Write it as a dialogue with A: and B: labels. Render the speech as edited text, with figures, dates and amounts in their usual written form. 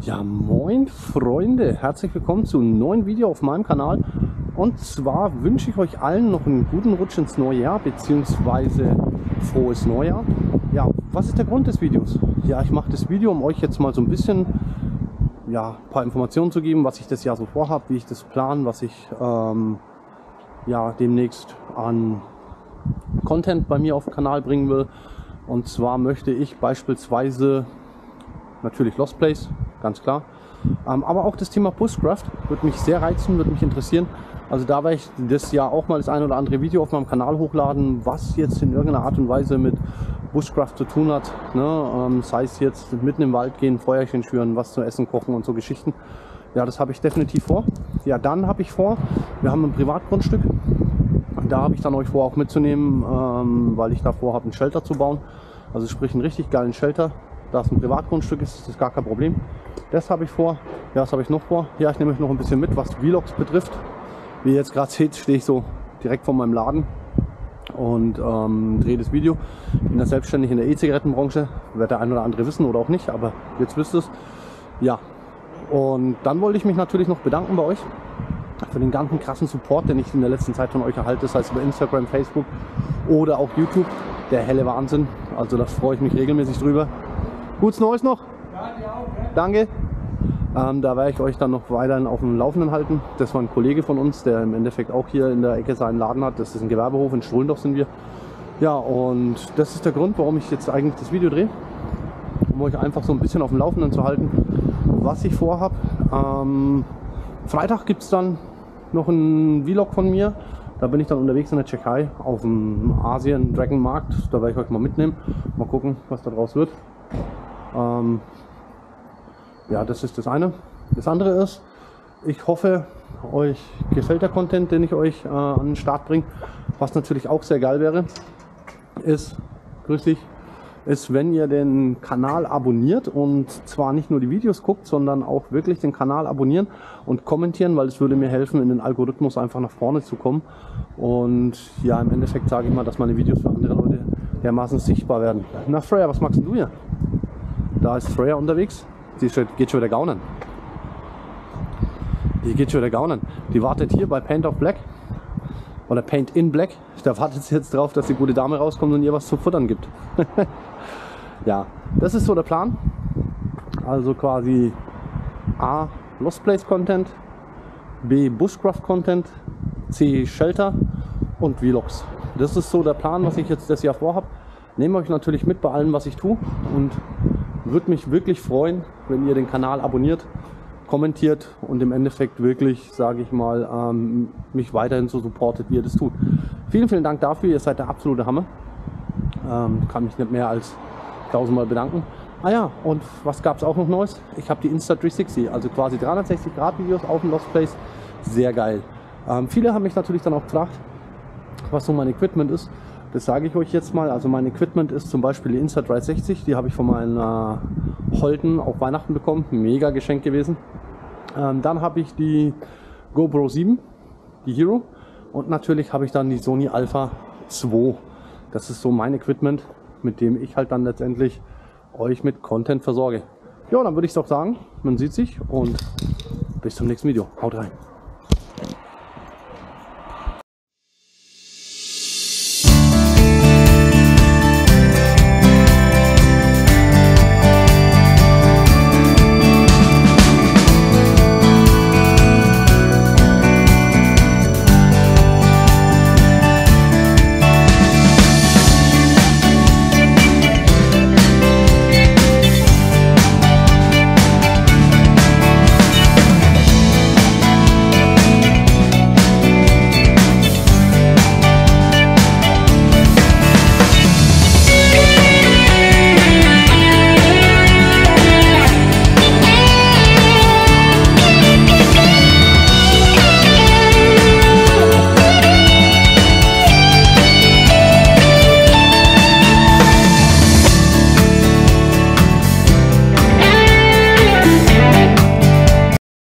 A: Ja, moin Freunde, herzlich willkommen zu einem neuen Video auf meinem Kanal. Und zwar wünsche ich euch allen noch einen guten Rutsch ins neue Jahr, beziehungsweise frohes Neujahr. Ja, was ist der Grund des Videos? Ja, ich mache das Video, um euch jetzt mal so ein bisschen, ja, ein paar Informationen zu geben, was ich das Jahr so vorhabe, wie ich das plane, was ich ja, demnächst an Content bei mir auf dem Kanal bringen will. Und zwar möchte ich beispielsweise natürlich Lost Place, ganz klar. Aber auch das Thema Bushcraft würde mich sehr reizen, würde mich interessieren. Also da werde ich das Jahr auch mal das ein oder andere Video auf meinem Kanal hochladen, was jetzt in irgendeiner Art und Weise mit Bushcraft zu tun hat. Ne? Sei es jetzt mitten im Wald gehen, Feuerchen schüren, was zu essen kochen und so Geschichten. Ja, das habe ich definitiv vor. Ja, dann habe ich vor, wir haben ein Privatgrundstück. Da habe ich dann euch vor auch mitzunehmen, weil ich da vorhabe, einen Shelter zu bauen. Also sprich einen richtig geilen Shelter. Da es ein Privatgrundstück ist, ist das gar kein Problem. Das habe ich vor. Ja, was habe ich noch vor? Ja, ich nehme euch noch ein bisschen mit, was Vlogs betrifft. Wie ihr jetzt gerade seht, stehe ich so direkt vor meinem Laden und drehe das Video. Ich bin da selbstständig in der E-Zigarettenbranche. Wird der ein oder andere wissen oder auch nicht, aber jetzt wisst ihr es. Ja, und dann wollte ich mich natürlich noch bedanken bei euch für den ganzen krassen Support, den ich in der letzten Zeit von euch erhalte. Das heißt über Instagram, Facebook oder auch YouTube. Der helle Wahnsinn. Also da freue ich mich regelmäßig drüber. Gutes Neues noch. Ja, dir auch, ne? Danke. Da werde ich euch dann noch weiterhin auf dem Laufenden halten. Das war ein Kollege von uns, der im Endeffekt auch hier in der Ecke seinen Laden hat. Das ist ein Gewerbehof, in Strullendorf sind wir. Ja, und das ist der Grund, warum ich jetzt eigentlich das Video drehe. Um euch einfach so ein bisschen auf dem Laufenden zu halten, was ich vorhabe. Freitag gibt es dann noch einen Vlog von mir. Da bin ich dann unterwegs in der Tschechei auf dem Asien-Dragon-Markt. Da werde ich euch mal mitnehmen. Mal gucken, was da draus wird. Ja, das ist das eine. Das andere ist, ich hoffe, euch gefällt der Content, den ich euch an den Start bringe. Was natürlich auch sehr geil wäre, ist, grüß dich, ist, wenn ihr den Kanal abonniert und zwar nicht nur die Videos guckt, sondern auch wirklich den Kanal abonnieren und kommentieren, weil es würde mir helfen, in den Algorithmus einfach nach vorne zu kommen. Und ja, im Endeffekt sage ich mal, dass meine Videos für andere Leute dermaßen sichtbar werden. Na Freya, was magst du hier? Da ist Freya unterwegs. Die geht schon wieder gaunen. Die wartet hier bei Paint of Black. Oder Paint in Black. Da wartet sie jetzt drauf, dass die gute Dame rauskommt und ihr was zu futtern gibt. Ja, das ist so der Plan. Also quasi A. Lost Place Content. B. Bushcraft Content. C. Shelter. Und Vlogs. Das ist so der Plan, was ich jetzt das Jahr vorhabe. Nehme euch natürlich mit bei allem, was ich tue. Und würde mich wirklich freuen, wenn ihr den Kanal abonniert, kommentiert und im Endeffekt wirklich, sage ich mal, mich weiterhin so supportet, wie ihr das tut. Vielen, vielen Dank dafür, ihr seid der absolute Hammer. Kann mich nicht mehr als 1000-mal bedanken. Ah ja, und was gab es auch noch Neues? Ich habe die Insta360, also quasi 360-Grad-Videos auf dem Lost Place. Sehr geil. Viele haben mich natürlich dann auch gefragt, was so mein Equipment ist. Das sage ich euch jetzt mal. Also mein Equipment ist zum Beispiel die Insta360. Die habe ich von meinen Holden auf Weihnachten bekommen. Mega Geschenk gewesen. Dann habe ich die GoPro 7, die Hero. Und natürlich habe ich dann die Sony Alpha 2. Das ist so mein Equipment, mit dem ich halt dann letztendlich euch mit Content versorge. Ja, dann würde ich doch sagen, man sieht sich und bis zum nächsten Video. Haut rein.